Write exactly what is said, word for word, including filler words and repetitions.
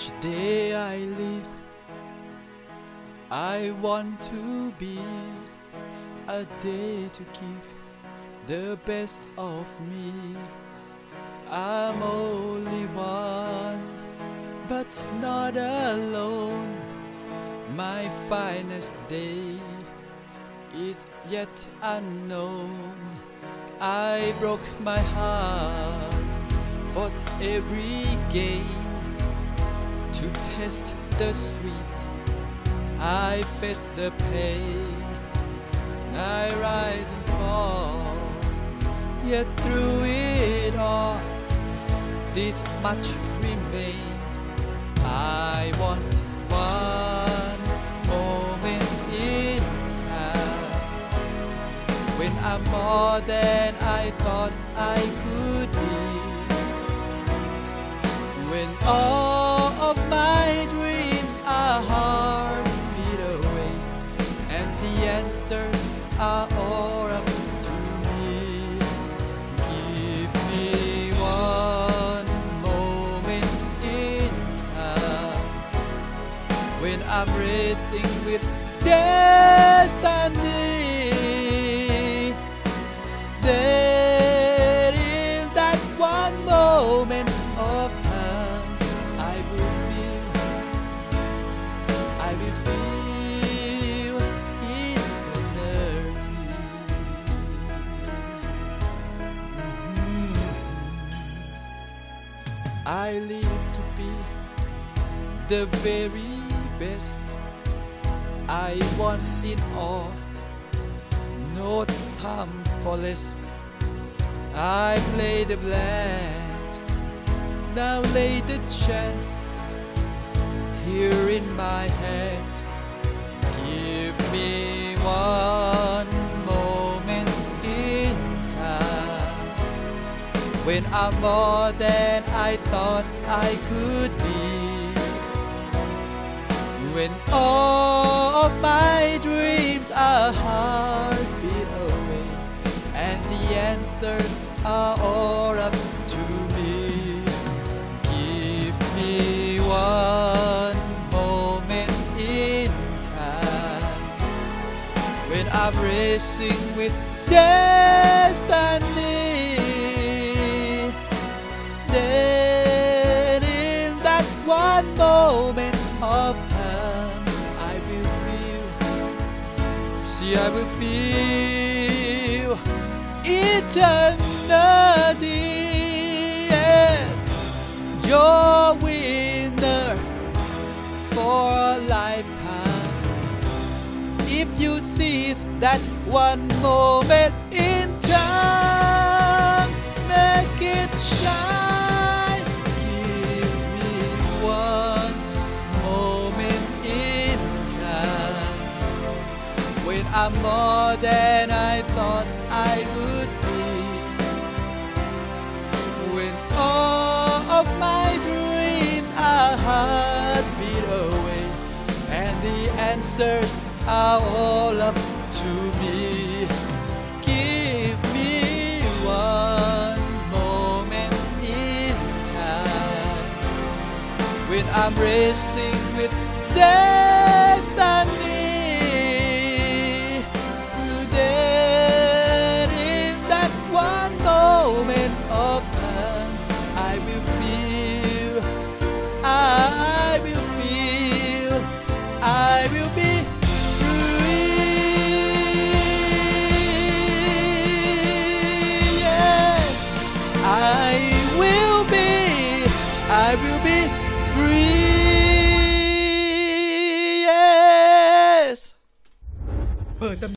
Each day I live, I want to be a day to give the best of me. I'm only one, but not alone. My finest day is yet unknown. I broke my heart, fought every game to taste the sweet. I faced the pain, I rise and fall, yet through it all, this much remains. I want one moment in time when I'm more than I thought I could be, when all of my dreams are heartbeat away and the answers are all up to me. Give me one moment in time when I'm racing with destiny. Then in that one moment of time, I will feel, I will feel eternity. Mm-hmm. I live to be the very best. I want it all, no time for less. I play the blanks, now lay the chance here in my hands. Give me one moment in time when I'm more than I thought I could be, when all of my dreams are heartbeat away and the answers are all up to me. Give me one moment in time when I'm racing with destiny. Then in that one moment of time, I will feel, see I will feel eternity. Yes, you're winner for a lifetime if you seize that one moment in time. Make it shine. Give me one moment in time when I'm more than I thought I would be, when all of my dreams are heartbeat away and the answers are all up to me. Give me one moment in time when I'm racing with destiny. Then in that one moment of time, I will feel, I will feel, I will be free. Yes, I will be, I will be free.